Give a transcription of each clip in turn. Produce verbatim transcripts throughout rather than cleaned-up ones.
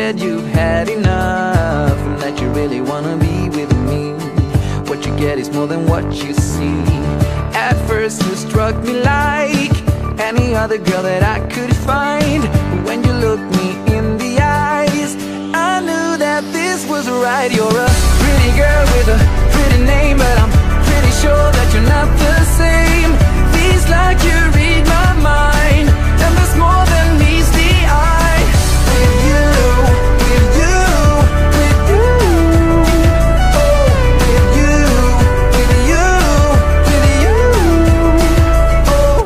said you've had enough and that you really wanna be with me. What you get is more than what you see. At first you struck me like any other girl that I could find. But when you looked me in the eyes, I knew that this was right. You're a pretty girl with a pretty name, but I'm pretty sure that you're not the same. Feels like you read my mind, and there's more than meets the eye. With you, with you, with you, oh, with you, with you, with you, oh.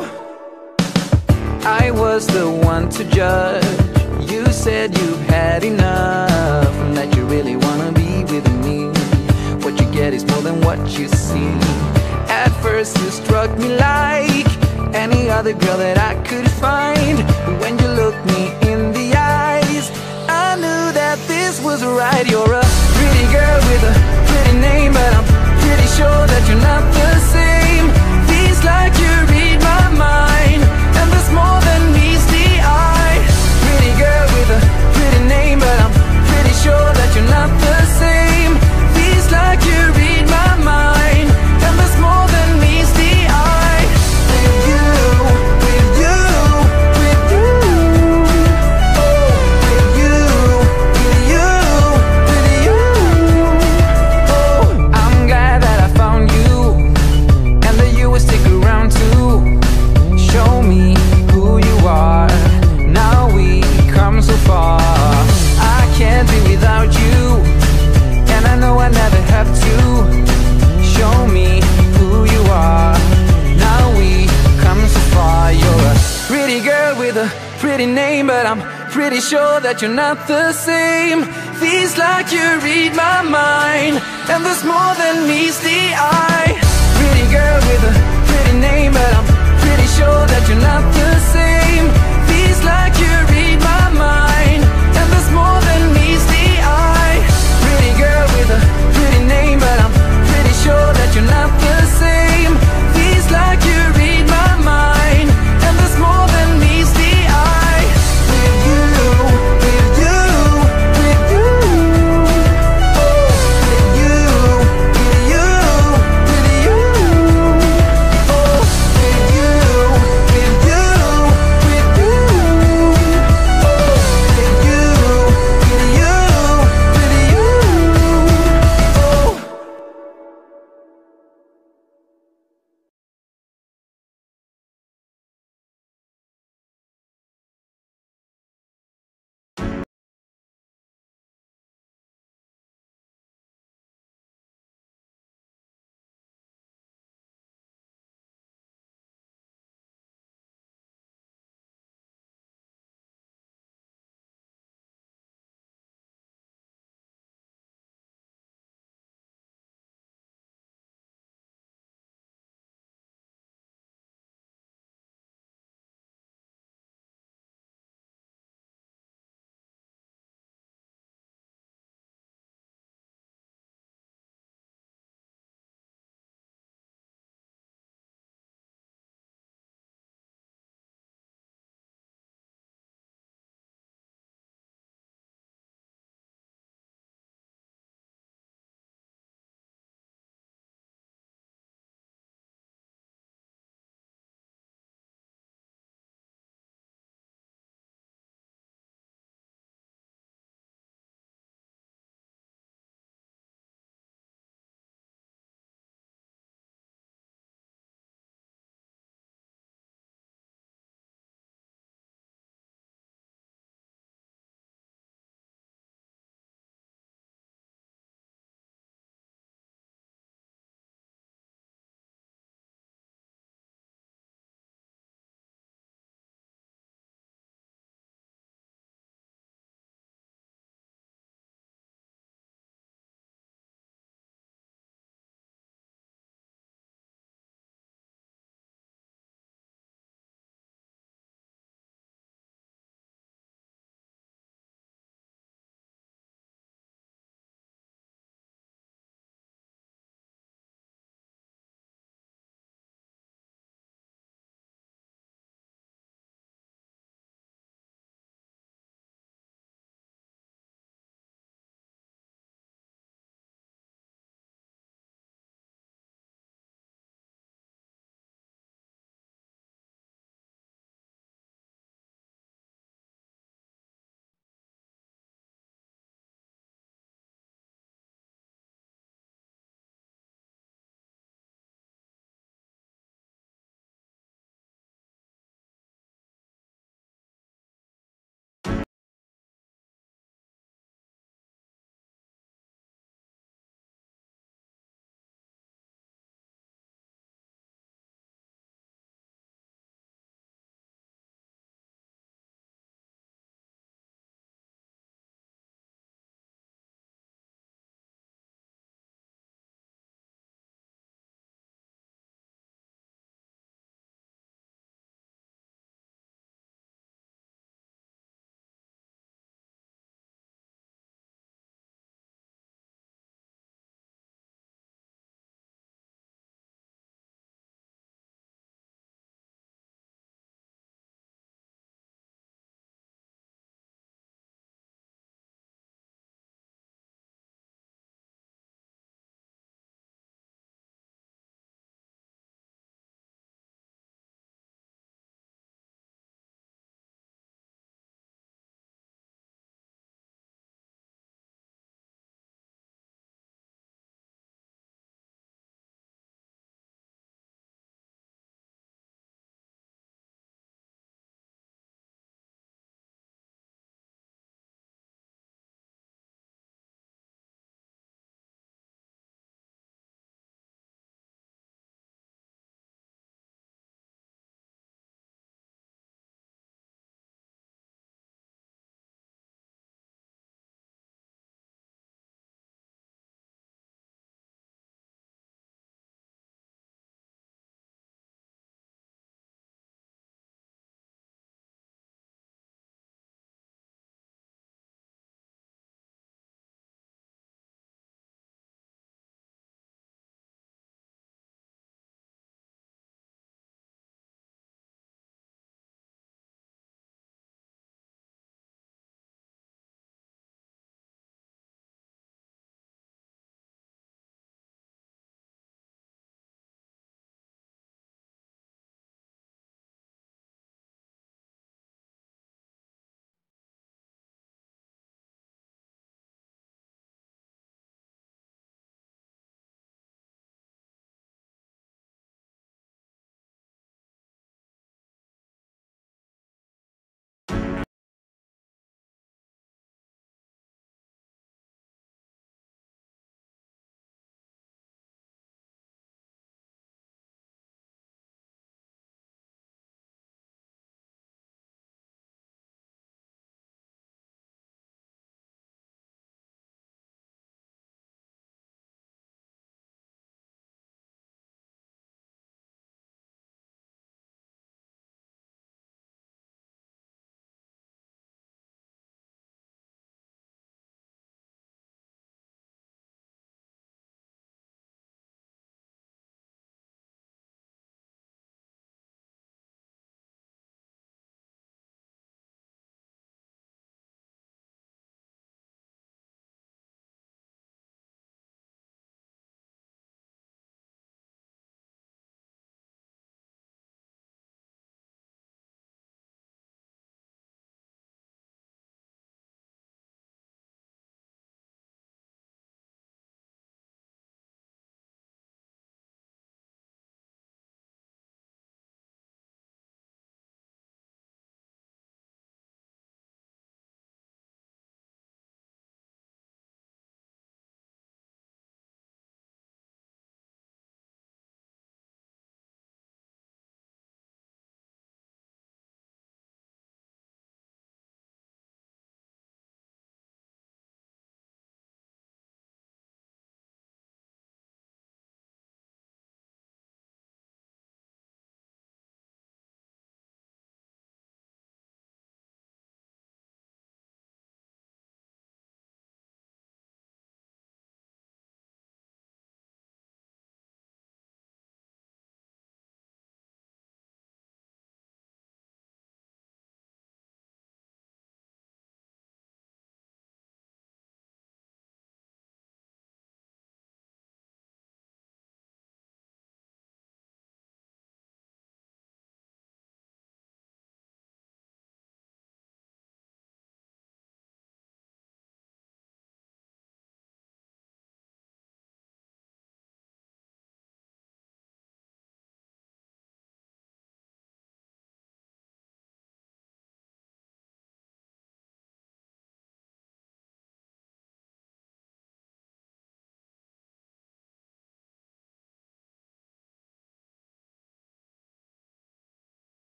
I was the one to judge. You said you've had enough and that you really wanna be with me. What you get is more than what you see. At first you struck me like any other girl that I could find. But when you looked me in the eyes, I knew that this was right. You're a pretty girl with a pretty name, but I'm pretty sure that you're not the same. Feels like you read my mind, and there's more than meets the eye. Pretty girl with a pretty name, but I'm pretty sure that you're not the same. Feels like you read my mind, and there's more than meets the eye. With you, with you, with you, oh, with you, with you, with you, oh. I'm glad that I found you, and that you will stick around too. Show me who you are. Now we come so far. I can't be without you, and I know I never have to. Show me who you are. Now we come so far. You're a pretty girl with a pretty name, but I'm pretty sure that you're not the same. Feels like you read my mind, and there's more than meets the eye. Pretty girl with a pretty name, but I'm pretty sure that you're not the same. Feels like you read my mind, and there's more than meets the eye. Pretty girl with a